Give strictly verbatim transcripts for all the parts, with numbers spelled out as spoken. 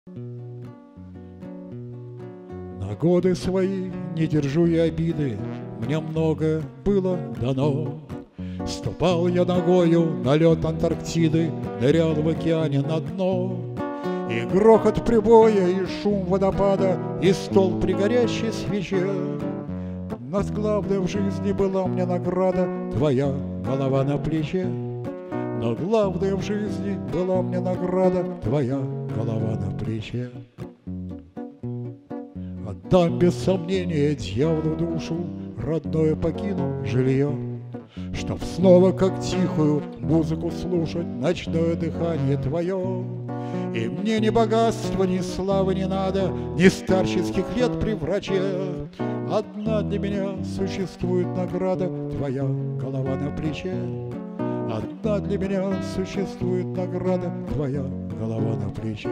На годы свои не держу я обиды, мне многое было дано. Ступал я ногою на лед Антарктиды, нырял в океане на дно. И грохот прибоя, и шум водопада, и стол при горящей свече. Но главное в жизни была мне награда твоя голова на плече. Но главное в жизни была мне награда твоя голова на плече. Отдам без сомнения дьяволу душу, родное покину жилье, чтоб снова, как тихую музыку слушать, ночное дыхание твое. И мне ни богатства, ни славы не надо, ни старческих лет при враче. Одна для меня существует награда твоя голова на плече. Одна для меня существует награда твоя голова на плече.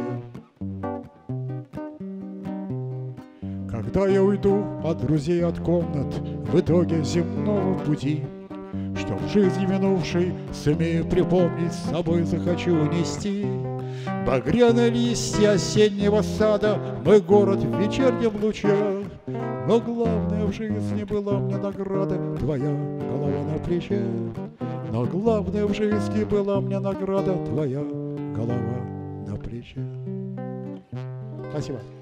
Когда я уйду от друзей, от комнат, в итоге земного пути, что в жизни минувшей сумею припомнить, с собой захочу унести. Багряные листья осеннего сада, мой город в вечернем луче. Но главное в жизни была мне награда твоя голова на плече. Но главное в жизни была мне награда твоя голова на плече. Спасибо.